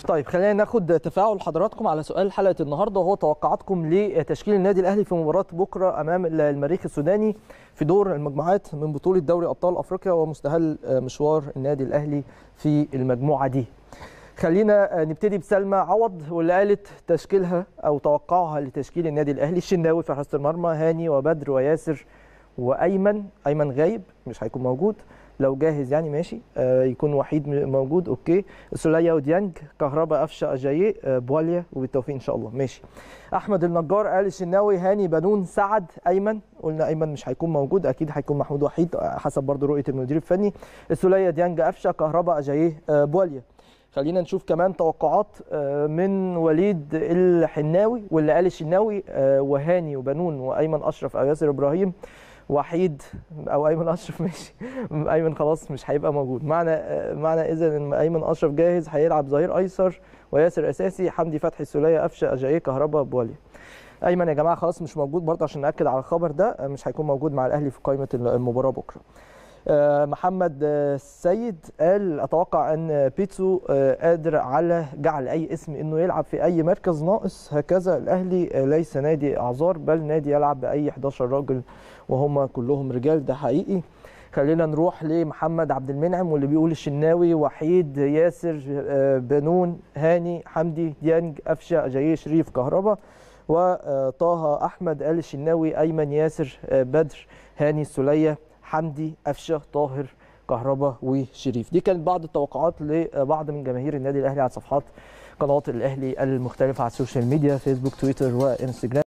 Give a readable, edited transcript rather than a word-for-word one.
طيب خلينا ناخد تفاعل حضراتكم على سؤال حلقه النهارده، وهو توقعاتكم لتشكيل النادي الاهلي في مباراه بكره امام المريخ السوداني في دور المجموعات من بطوله دوري ابطال افريقيا ومستهل مشوار النادي الاهلي في المجموعه دي. خلينا نبتدي بسلمى عوض واللي قالت تشكيلها او توقعها لتشكيل النادي الاهلي: الشناوي في حراسه المرمى، هاني وبدر وياسر وايمن. ايمن غايب مش هيكون موجود، لو جاهز يعني ماشي. يكون وحيد موجود اوكي. سولية وديانج، كهربا، قفشه، اجاييه، بواليا، وبالتوفيق ان شاء الله ماشي. احمد النجار قال الشناوي، هاني، بنون، سعد، ايمن. قلنا ايمن مش هيكون موجود، اكيد هيكون محمود وحيد حسب برضو رؤيه المدير الفني. سولية، ديانج، قفشه، كهربا، اجاييه، بواليا. خلينا نشوف كمان توقعات من وليد الحناوي واللي قال الشناوي وهاني وبنون وايمن اشرف او ياسر ابراهيم، وحيد او ايمن اشرف ماشي. ايمن خلاص مش هيبقى موجود. معنى اذا ان ايمن اشرف جاهز هيلعب ظهير ايسر وياسر اساسي، حمدي فتحي، سولية، قفشه، اجاييه، كهربا، بواليا. ايمن يا جماعه خلاص مش موجود برضه عشان ناكد على الخبر ده، مش هيكون موجود مع الاهلي في قائمه المباراه بكره. محمد السيد قال اتوقع ان بيتسو قادر على جعل اي اسم انه يلعب في اي مركز ناقص، هكذا الاهلي ليس نادي اعذار بل نادي يلعب باي 11 راجل وهم كلهم رجال، ده حقيقي. خلينا نروح لمحمد عبد المنعم واللي بيقول الشناوي، وحيد، ياسر، بنون، هاني، حمدي، ديانج، قفشه، اجاييه، شريف، كهربا. وطه احمد قال الشناوي، ايمن، ياسر، بدر، هاني، سولية، حمدي، قفشه، طاهر، كهربا، وشريف. دي كانت بعض التوقعات لبعض من جماهير النادي الاهلي على صفحات قنوات الاهلي المختلفه على السوشيال ميديا، فيسبوك، تويتر، وانستجرام.